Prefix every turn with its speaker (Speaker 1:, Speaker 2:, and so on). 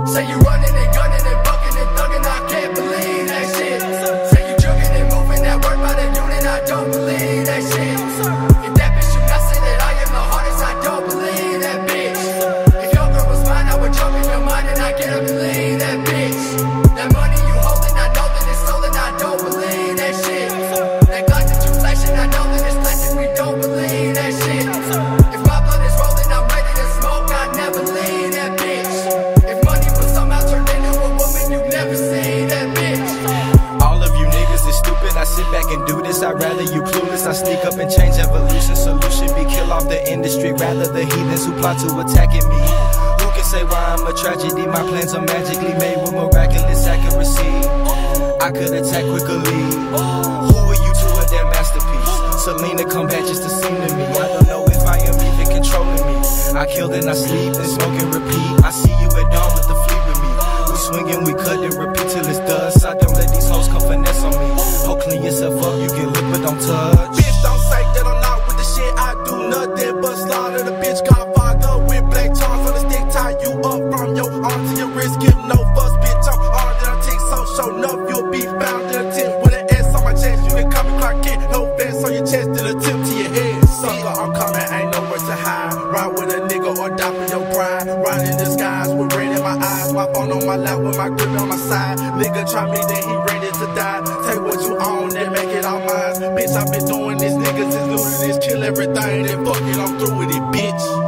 Speaker 1: Say you running and gunning and bucking and thugging, I can't believe that shit. Say you jugging and moving that work by the unit, I don't believe that shit. If that bitch you not say that I am the hardest, I don't believe that bitch. If your girl was mine, I would jump in your mind and I can't believe that bitch. That money you holding, I know that it's stolen, I don't believe that shit. That Glock that you flashing, I know that it's flashing, we don't believe that shit. If my blood is rolling, I'm ready to smoke, I never leave that bitch. If money was somehow turned into a woman, you never see that bitch.
Speaker 2: All of you niggas is stupid, I sit back and do this. I'd rather you clueless, I sneak up and change evolution. Solution be kill off the industry, rather the heathens who plot to attacking me. Who can say why I'm a tragedy? My plans are magically made with miraculous accuracy. I could attack quickly. Who are you to a damn masterpiece? Selena come back just to seem to me. I don't know if I am even controlling me. I kill then I sleep, then smoke and repeat. I see you at dawn with the fleet with me. We swinging, we cut and repeat till it's dust. I don't let these hoes come finesse on me. Ho, clean yourself up, you can lick but don't touch.
Speaker 3: Bitch, don't say that I'm not with the shit. I do nothing but slaughter the bitch. Godfather with black charms on the stick. Tie you up from your arm to your wrist. Give no fuss, bitch. I'm hard than a tick. So show enough, you'll be found in a tent. With an S on my chest, you can call me Clark Kent. No vest on your chest and a tip to your head. Sucker, I'm coming, ain't nowhere to hide. Ride with a nigga or die for your pride. Ride in disguise with rain in my eyes. My phone on my lap with my grip on my side. Nigga try me, then he ready to die. Take what you own, then make it all mine. Bitch, I've been doing this, niggas is new to this. Kill everything, then fuck it, I'm through with it, bitch.